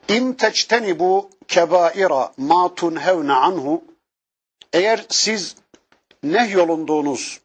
İn tectenibu kebaira ma tunhevne anhu. Eğer siz nehyolunduğunuz,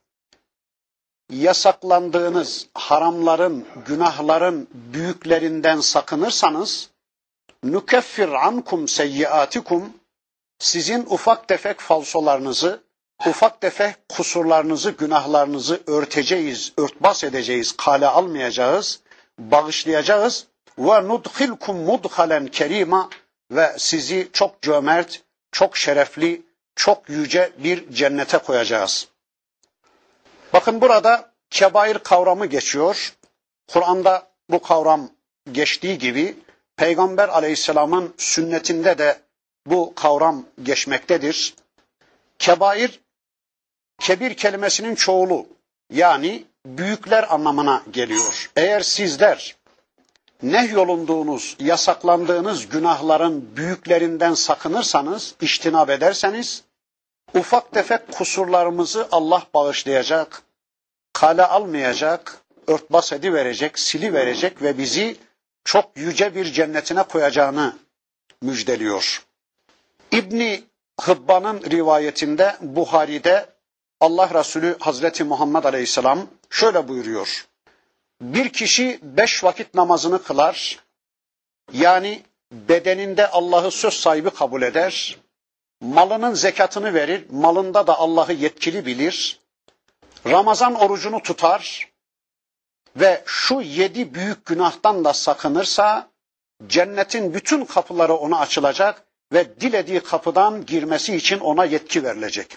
yasaklandığınız haramların, günahların büyüklerinden sakınırsanız, nukeffir ankum seyyiatikum, sizin ufak tefek falsolarınızı, ufak tefek kusurlarınızı, günahlarınızı örteceğiz, örtbas edeceğiz, kale almayacağız, bağışlayacağız. Ve nudkhilkum mudhalen kerima, ve sizi çok cömert, çok şerefli, çok yüce bir cennete koyacağız. Bakın burada kebair kavramı geçiyor. Kur'an'da bu kavram geçtiği gibi Peygamber Aleyhisselam'ın sünnetinde de bu kavram geçmektedir. Kebair, kebir kelimesinin çoğulu, yani büyükler anlamına geliyor. Eğer sizler nehyolunduğunuz, yasaklandığınız günahların büyüklerinden sakınırsanız, içtinab ederseniz, ufak tefek kusurlarımızı Allah bağışlayacak, kale almayacak, örtbas ediverecek, siliverecek ve bizi çok yüce bir cennetine koyacağını müjdeliyor. İbni Hıbban'ın rivayetinde, Buhari'de Allah Resulü Hazreti Muhammed Aleyhisselam şöyle buyuruyor. Bir kişi 5 vakit namazını kılar, yani bedeninde Allah'ı söz sahibi kabul eder, malının zekatını verir, malında da Allah'ı yetkili bilir, Ramazan orucunu tutar ve şu 7 büyük günahtan da sakınırsa, cennetin bütün kapıları ona açılacak ve dilediği kapıdan girmesi için ona yetki verilecek.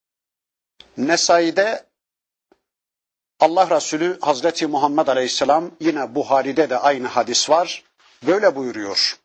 Nesai'de Allah Resulü Hazreti Muhammed Aleyhisselam, yine Buhari'de de aynı hadis var, böyle buyuruyor.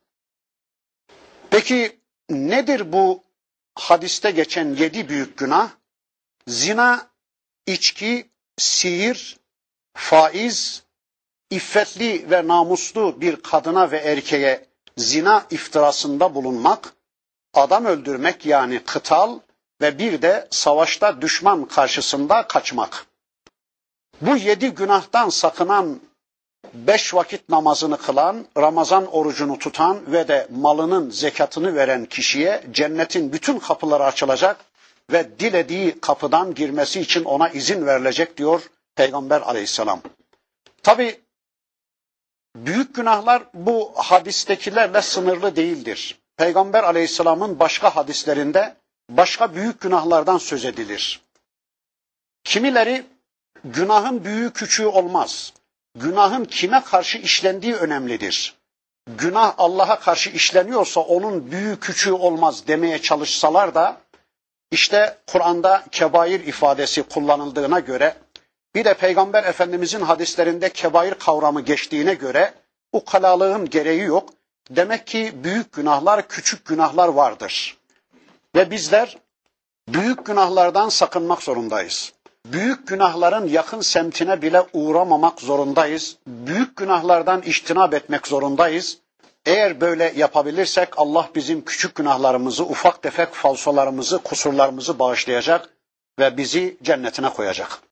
Peki nedir bu hadiste geçen 7 büyük günah? Zina, içki, sihir, faiz, iffetli ve namuslu bir kadına ve erkeğe zina iftirasında bulunmak, adam öldürmek yani kıtal ve bir de savaşta düşman karşısında kaçmak. Bu 7 günahtan sakınan, 5 vakit namazını kılan, Ramazan orucunu tutan ve de malının zekatını veren kişiye cennetin bütün kapıları açılacak ve dilediği kapıdan girmesi için ona izin verilecek diyor Peygamber Aleyhisselam. Tabi büyük günahlar bu hadistekilerle sınırlı değildir. Peygamber Aleyhisselam'ın başka hadislerinde başka büyük günahlardan söz edilir. Kimileri günahın büyüğü küçüğü olmaz. Günahın kime karşı işlendiği önemlidir. Günah Allah'a karşı işleniyorsa onun büyüğü küçüğü olmaz demeye çalışsalar da, işte Kur'an'da kebair ifadesi kullanıldığına göre, bir de Peygamber Efendimizin hadislerinde kebair kavramı geçtiğine göre ukalalığın gereği yok. Demek ki büyük günahlar, küçük günahlar vardır. Ve bizler büyük günahlardan sakınmak zorundayız. Büyük günahların yakın semtine bile uğramamak zorundayız. Büyük günahlardan içtinab etmek zorundayız. Eğer böyle yapabilirsek Allah bizim küçük günahlarımızı, ufak tefek falsolarımızı, kusurlarımızı bağışlayacak ve bizi cennetine koyacak.